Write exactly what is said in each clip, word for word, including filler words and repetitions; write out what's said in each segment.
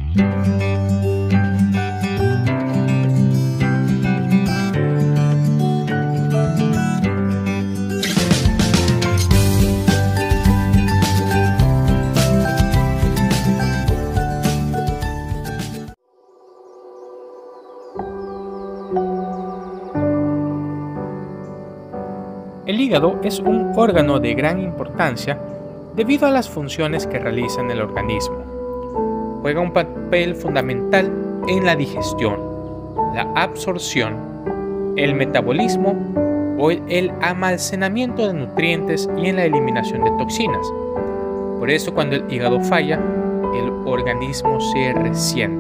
El hígado es un órgano de gran importancia debido a las funciones que realiza en el organismo. Juega un papel fundamental en la digestión, la absorción, el metabolismo o el almacenamiento de nutrientes y en la eliminación de toxinas. Por eso, cuando el hígado falla, el organismo se resiente.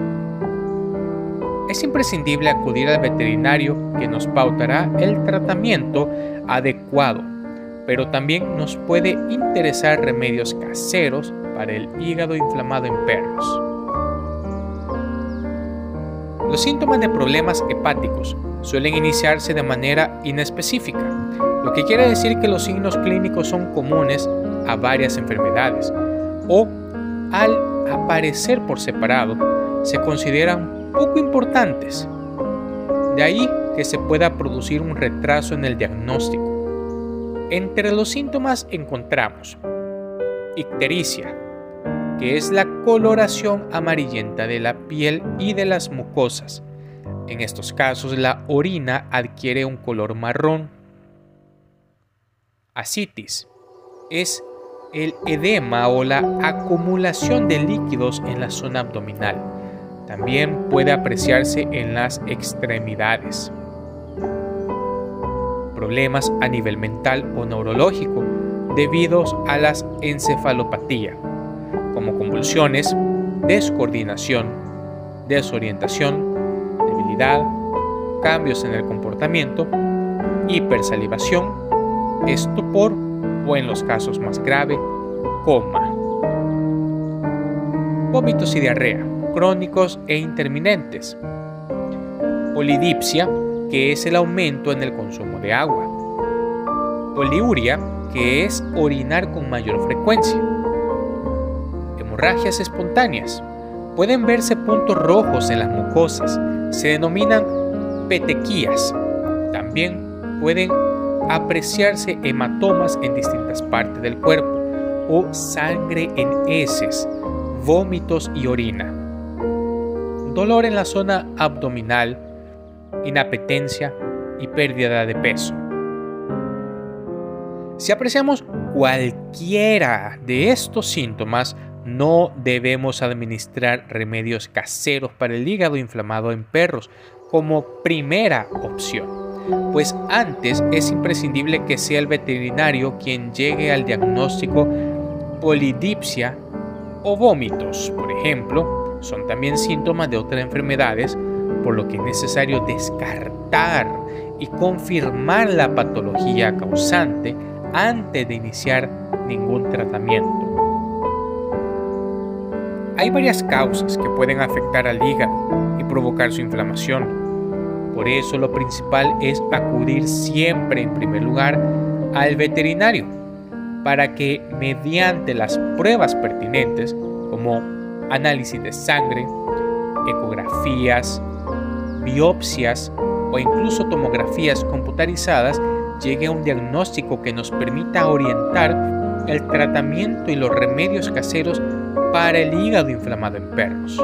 Es imprescindible acudir al veterinario, que nos pautará el tratamiento adecuado, pero también nos puede interesar remedios caseros para el hígado inflamado en perros. Los síntomas de problemas hepáticos suelen iniciarse de manera inespecífica, lo que quiere decir que los signos clínicos son comunes a varias enfermedades, o al aparecer por separado se consideran poco importantes. De ahí que se pueda producir un retraso en el diagnóstico. Entre los síntomas encontramos ictericia, que es la coloración amarillenta de la piel y de las mucosas. En estos casos, la orina adquiere un color marrón. Ascitis es el edema o la acumulación de líquidos en la zona abdominal. También puede apreciarse en las extremidades. Problemas a nivel mental o neurológico debidos a la encefalopatía, como convulsiones, descoordinación, desorientación, debilidad, cambios en el comportamiento, hipersalivación, estupor o, en los casos más graves, coma. Vómitos y diarrea crónicos e intermitentes. Polidipsia, que es el aumento en el consumo de agua. Poliuria, que es orinar con mayor frecuencia. Hemorragias espontáneas. Pueden verse puntos rojos en las mucosas. Se denominan petequías. También pueden apreciarse hematomas en distintas partes del cuerpo o sangre en heces, vómitos y orina. Dolor en la zona abdominal, inapetencia y pérdida de peso. Si apreciamos cualquiera de estos síntomas, no debemos administrar remedios caseros para el hígado inflamado en perros como primera opción, pues antes es imprescindible que sea el veterinario quien llegue al diagnóstico. Polidipsia o vómitos, por ejemplo, son también síntomas de otras enfermedades, por lo que es necesario descartar y confirmar la patología causante antes de iniciar ningún tratamiento. Hay varias causas que pueden afectar al hígado y provocar su inflamación. Por eso lo principal es acudir siempre en primer lugar al veterinario, para que mediante las pruebas pertinentes, como análisis de sangre, ecografías, biopsias o incluso tomografías computarizadas, llegue a un diagnóstico que nos permita orientar el tratamiento y los remedios caseros para el hígado inflamado en perros.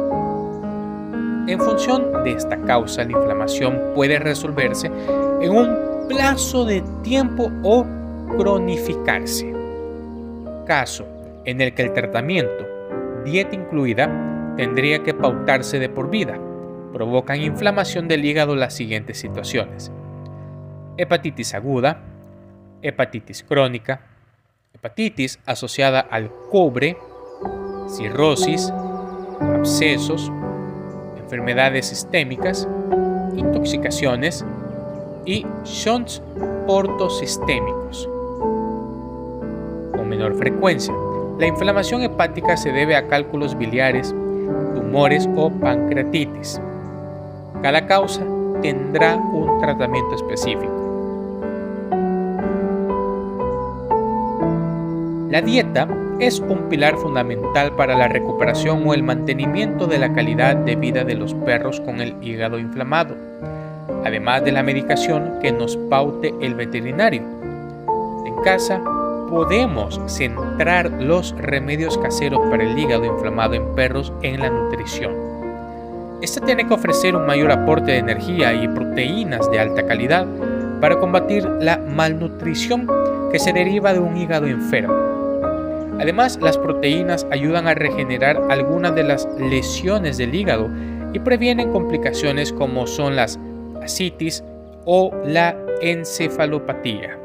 En función de esta causa, la inflamación puede resolverse en un plazo de tiempo o cronificarse. Caso en el que el tratamiento, dieta incluida, tendría que pautarse de por vida. Provocan inflamación del hígado las siguientes situaciones: hepatitis aguda, hepatitis crónica, hepatitis asociada al cobre, cirrosis, abscesos, enfermedades sistémicas, intoxicaciones y shunts portosistémicos. Con menor frecuencia, la inflamación hepática se debe a cálculos biliares, tumores o pancreatitis. Cada causa tendrá un tratamiento específico. La dieta es un pilar fundamental para la recuperación o el mantenimiento de la calidad de vida de los perros con el hígado inflamado, además de la medicación que nos paute el veterinario. En casa, podemos centrar los remedios caseros para el hígado inflamado en perros en la nutrición. Esta tiene que ofrecer un mayor aporte de energía y proteínas de alta calidad para combatir la malnutrición que se deriva de un hígado enfermo. Además, las proteínas ayudan a regenerar algunas de las lesiones del hígado y previenen complicaciones como son las ascitis o la encefalopatía.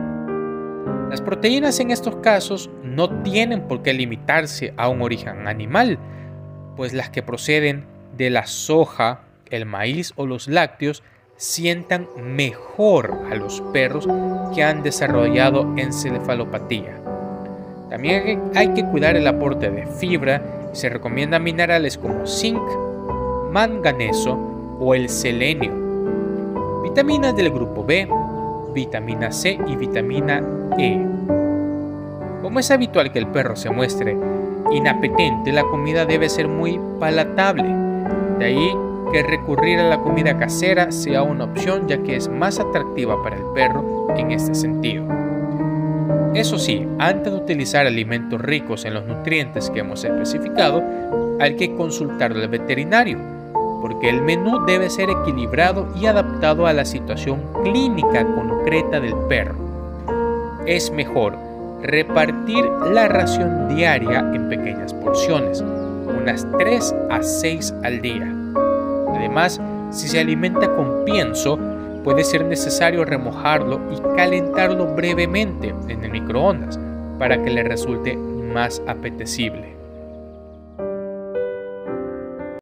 Las proteínas en estos casos no tienen por qué limitarse a un origen animal, pues las que proceden de la soja, el maíz o los lácteos sientan mejor a los perros que han desarrollado encefalopatía. También hay que cuidar el aporte de fibra y se recomiendan minerales como zinc, manganeso o el selenio, vitaminas del grupo B, vitamina C y vitamina E. Como es habitual que el perro se muestre inapetente, la comida debe ser muy palatable. De ahí que recurrir a la comida casera sea una opción, ya que es más atractiva para el perro en este sentido. Eso sí, antes de utilizar alimentos ricos en los nutrientes que hemos especificado, hay que consultar al veterinario, porque el menú debe ser equilibrado y adaptado a la situación clínica concreta del perro. Es mejor repartir la ración diaria en pequeñas porciones, unas tres a seis al día. Además, si se alimenta con pienso, puede ser necesario remojarlo y calentarlo brevemente en el microondas para que le resulte más apetecible.